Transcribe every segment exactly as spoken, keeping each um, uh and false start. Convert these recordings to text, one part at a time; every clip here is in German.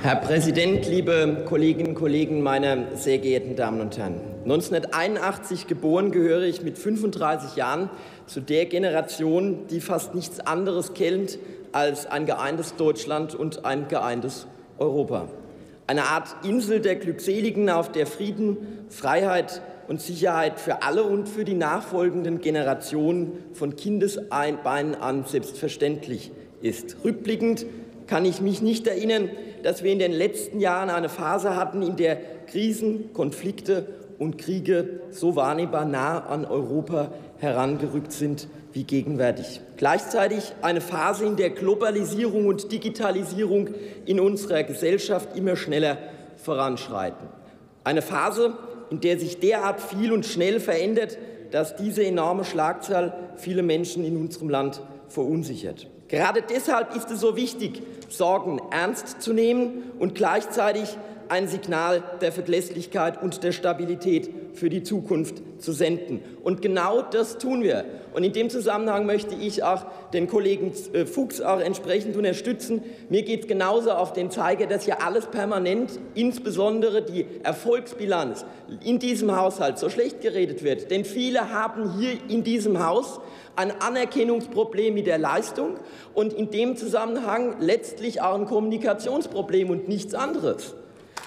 Herr Präsident, liebe Kolleginnen und Kollegen, meine sehr geehrten Damen und Herren! neunzehnhunderteinundachtzig geboren, gehöre ich mit fünfunddreißig Jahren zu der Generation, die fast nichts anderes kennt als ein geeintes Deutschland und ein geeintes Europa. Eine Art Insel der Glückseligen, auf der Frieden, Freiheit und Sicherheit für alle und für die nachfolgenden Generationen von Kindesbeinen an selbstverständlich ist. Rückblickend kann ich mich nicht erinnern, dass wir in den letzten Jahren eine Phase hatten, in der Krisen, Konflikte und Kriege so wahrnehmbar nah an Europa herangerückt sind wie gegenwärtig. Gleichzeitig eine Phase, in der Globalisierung und Digitalisierung in unserer Gesellschaft immer schneller voranschreiten. Eine Phase, in der sich derart viel und schnell verändert, dass diese enorme Schlagzahl viele Menschen in unserem Land verunsichert. Gerade deshalb ist es so wichtig, Sorgen ernst zu nehmen und gleichzeitig ein Signal der Verlässlichkeit und der Stabilität für die Zukunft zu senden. Und genau das tun wir. Und in dem Zusammenhang möchte ich auch den Kollegen Fuchs auch entsprechend unterstützen. Mir geht es genauso auf den Zeiger, dass hier alles permanent, insbesondere die Erfolgsbilanz in diesem Haushalt, so schlecht geredet wird. Denn viele haben hier in diesem Haus ein Anerkennungsproblem mit der Leistung und in dem Zusammenhang letztlich auch ein Kommunikationsproblem und nichts anderes.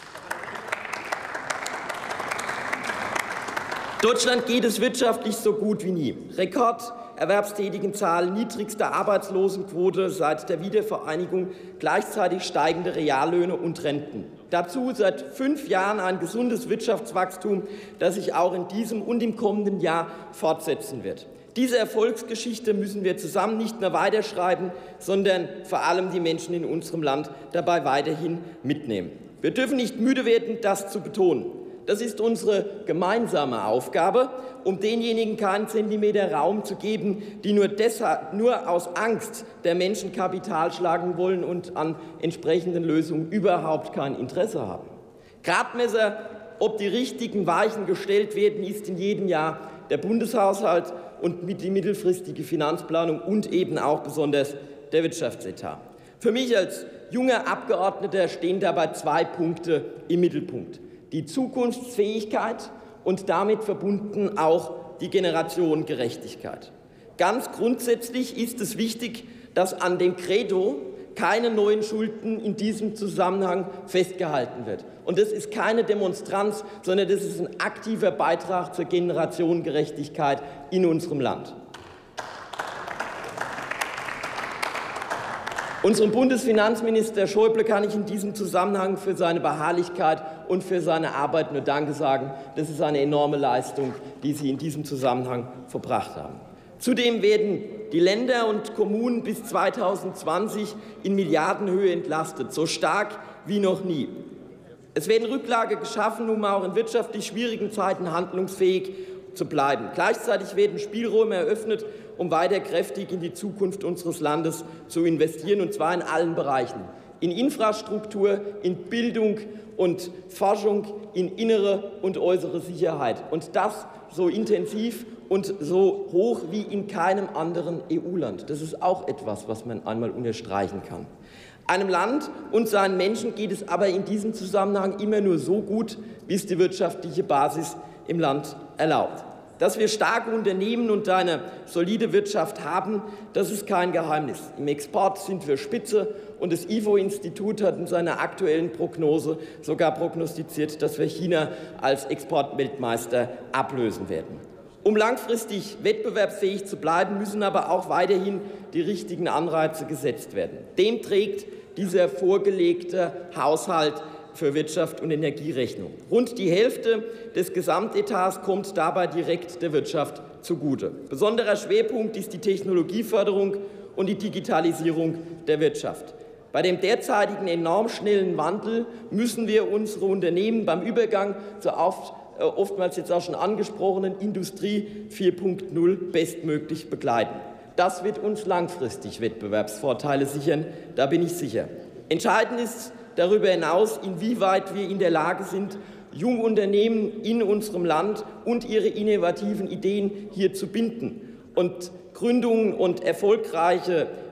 Deutschland geht es wirtschaftlich so gut wie nie. Rekorderwerbstätigenzahl, niedrigste Arbeitslosenquote seit der Wiedervereinigung, gleichzeitig steigende Reallöhne und Renten. Dazu seit fünf Jahren ein gesundes Wirtschaftswachstum, das sich auch in diesem und im kommenden Jahr fortsetzen wird. Diese Erfolgsgeschichte müssen wir zusammen nicht nur weiterschreiben, sondern vor allem die Menschen in unserem Land dabei weiterhin mitnehmen. Wir dürfen nicht müde werden, das zu betonen. Das ist unsere gemeinsame Aufgabe, um denjenigen keinen Zentimeter Raum zu geben, die nur, deshalb, nur aus Angst der Menschen Kapital schlagen wollen und an entsprechenden Lösungen überhaupt kein Interesse haben. Gradmesser, ob die richtigen Weichen gestellt werden, ist in jedem Jahr der Bundeshaushalt und die mittelfristige Finanzplanung und eben auch besonders der Wirtschaftsetat. Für mich als junger Abgeordneter stehen dabei zwei Punkte im Mittelpunkt: die Zukunftsfähigkeit und damit verbunden auch die Generationengerechtigkeit. Ganz grundsätzlich ist es wichtig, dass an dem Credo keine neuen Schulden in diesem Zusammenhang festgehalten wird. Und das ist keine Demonstranz, sondern das ist ein aktiver Beitrag zur Generationengerechtigkeit in unserem Land. Unserem Bundesfinanzminister Schäuble kann ich in diesem Zusammenhang für seine Beharrlichkeit und für seine Arbeit nur Danke sagen. Das ist eine enorme Leistung, die Sie in diesem Zusammenhang verbracht haben. Zudem werden die Länder und Kommunen bis zweitausendzwanzig in Milliardenhöhe entlastet, so stark wie noch nie. Es werden Rücklagen geschaffen, um auch in wirtschaftlich schwierigen Zeiten handlungsfähig zu bleiben. Gleichzeitig werden Spielräume eröffnet, um weiter kräftig in die Zukunft unseres Landes zu investieren, und zwar in allen Bereichen: in Infrastruktur, in Bildung und Forschung, in innere und äußere Sicherheit. Und das so intensiv und so hoch wie in keinem anderen E U-Land. Das ist auch etwas, was man einmal unterstreichen kann. Einem Land und seinen Menschen geht es aber in diesem Zusammenhang immer nur so gut, wie es die wirtschaftliche Basis im Land erlaubt. Dass wir starke Unternehmen und eine solide Wirtschaft haben, das ist kein Geheimnis. Im Export sind wir Spitze, und das I F O-Institut hat in seiner aktuellen Prognose sogar prognostiziert, dass wir China als Exportweltmeister ablösen werden. Um langfristig wettbewerbsfähig zu bleiben, müssen aber auch weiterhin die richtigen Anreize gesetzt werden. Dem trägt dieser vorgelegte Haushalt für Wirtschaft und Energierechnung. Rund die Hälfte des Gesamtetats kommt dabei direkt der Wirtschaft zugute. Besonderer Schwerpunkt ist die Technologieförderung und die Digitalisierung der Wirtschaft. Bei dem derzeitigen enorm schnellen Wandel müssen wir unsere Unternehmen beim Übergang zur oft, äh, oftmals jetzt auch schon angesprochenen Industrie vier Punkt null bestmöglich begleiten. Das wird uns langfristig Wettbewerbsvorteile sichern, da bin ich sicher. Entscheidend ist darüber hinaus, inwieweit wir in der Lage sind, junge Unternehmen in unserem Land und ihre innovativen Ideen hier zu binden und Gründungen und erfolgreiche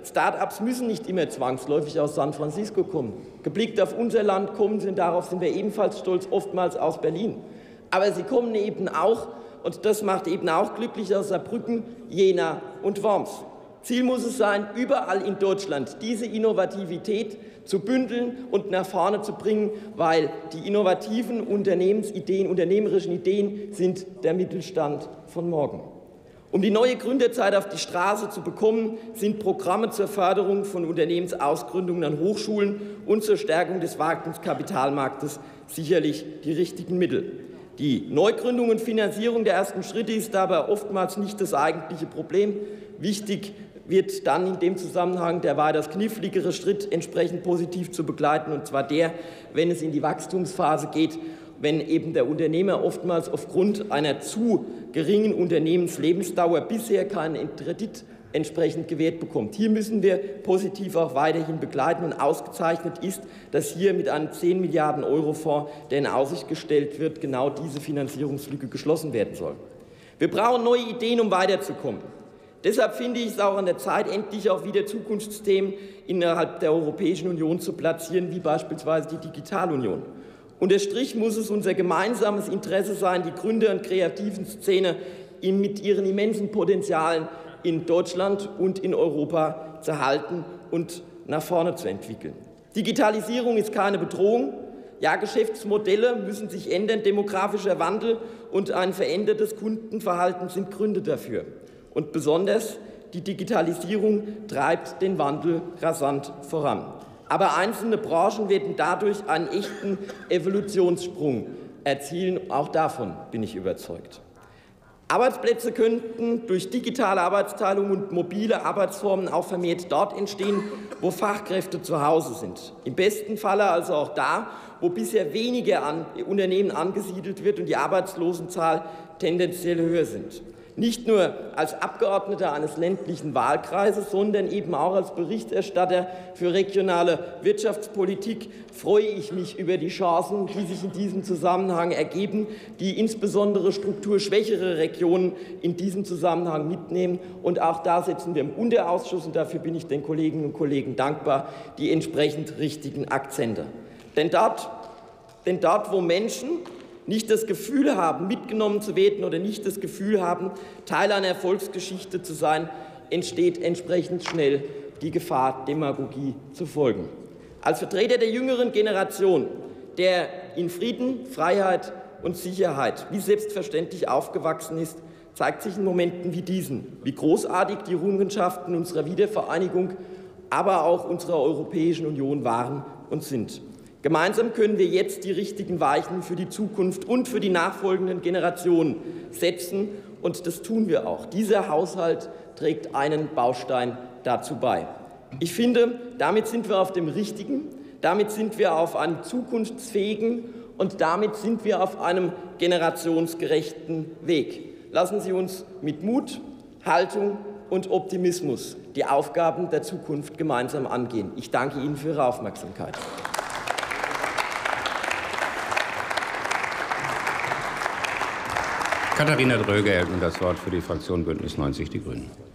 Start-ups müssen nicht immer zwangsläufig aus San Francisco kommen. Geblickt auf unser Land kommen sie, und darauf sind wir ebenfalls stolz, oftmals aus Berlin. Aber sie kommen eben auch, und das macht eben auch glücklich, aus Saarbrücken, Jena und Worms. Ziel muss es sein, überall in Deutschland diese Innovativität zu bündeln und nach vorne zu bringen, weil die innovativen Unternehmensideen, unternehmerischen Ideen sind der Mittelstand von morgen. Um die neue Gründerzeit auf die Straße zu bekommen, sind Programme zur Förderung von Unternehmensausgründungen an Hochschulen und zur Stärkung des Wagniskapitalmarktes sicherlich die richtigen Mittel. Die Neugründung und Finanzierung der ersten Schritte ist dabei oftmals nicht das eigentliche Problem. Wichtig wird dann in dem Zusammenhang der weitaus kniffligere Schritt entsprechend positiv zu begleiten, und zwar der, wenn es in die Wachstumsphase geht, wenn eben der Unternehmer oftmals aufgrund einer zu geringen Unternehmenslebensdauer bisher keinen Kredit entsprechend gewährt bekommt. Hier müssen wir positiv auch weiterhin begleiten, und ausgezeichnet ist, dass hier mit einem zehn Milliarden Euro Fonds, der in Aussicht gestellt wird, genau diese Finanzierungslücke geschlossen werden soll. Wir brauchen neue Ideen, um weiterzukommen. Deshalb finde ich es auch an der Zeit, endlich auch wieder Zukunftsthemen innerhalb der Europäischen Union zu platzieren, wie beispielsweise die Digitalunion. Unterm Strich muss es unser gemeinsames Interesse sein, die Gründer- und kreativen Szene mit ihren immensen Potenzialen in Deutschland und in Europa zu halten und nach vorne zu entwickeln. Digitalisierung ist keine Bedrohung. Ja, Geschäftsmodelle müssen sich ändern, demografischer Wandel und ein verändertes Kundenverhalten sind Gründe dafür. Und besonders die Digitalisierung treibt den Wandel rasant voran. Aber einzelne Branchen werden dadurch einen echten Evolutionssprung erzielen. Auch davon bin ich überzeugt. Arbeitsplätze könnten durch digitale Arbeitsteilung und mobile Arbeitsformen auch vermehrt dort entstehen, wo Fachkräfte zu Hause sind. Im besten Falle also auch da, wo bisher weniger an Unternehmen angesiedelt wird und die Arbeitslosenzahl tendenziell höher sind. Nicht nur als Abgeordneter eines ländlichen Wahlkreises, sondern eben auch als Berichterstatter für regionale Wirtschaftspolitik freue ich mich über die Chancen, die sich in diesem Zusammenhang ergeben, die insbesondere strukturschwächere Regionen in diesem Zusammenhang mitnehmen. Und auch da setzen wir im Unterausschuss, und dafür bin ich den Kolleginnen und Kollegen dankbar, die entsprechend richtigen Akzente. Denn dort, denn dort wo Menschen nicht das Gefühl haben, mitgenommen zu werden oder nicht das Gefühl haben, Teil einer Erfolgsgeschichte zu sein, entsteht entsprechend schnell die Gefahr, Demagogie zu folgen. Als Vertreter der jüngeren Generation, der in Frieden, Freiheit und Sicherheit wie selbstverständlich aufgewachsen ist, zeigt sich in Momenten wie diesen, wie großartig die Errungenschaften unserer Wiedervereinigung, aber auch unserer Europäischen Union waren und sind. Gemeinsam können wir jetzt die richtigen Weichen für die Zukunft und für die nachfolgenden Generationen setzen, und das tun wir auch. Dieser Haushalt trägt einen Baustein dazu bei. Ich finde, damit sind wir auf dem richtigen, damit sind wir auf einem zukunftsfähigen und damit sind wir auf einem generationsgerechten Weg. Lassen Sie uns mit Mut, Haltung und Optimismus die Aufgaben der Zukunft gemeinsam angehen. Ich danke Ihnen für Ihre Aufmerksamkeit. Katharina Dröge erhält nun das Wort für die Fraktion Bündnis neunzig Die Grünen.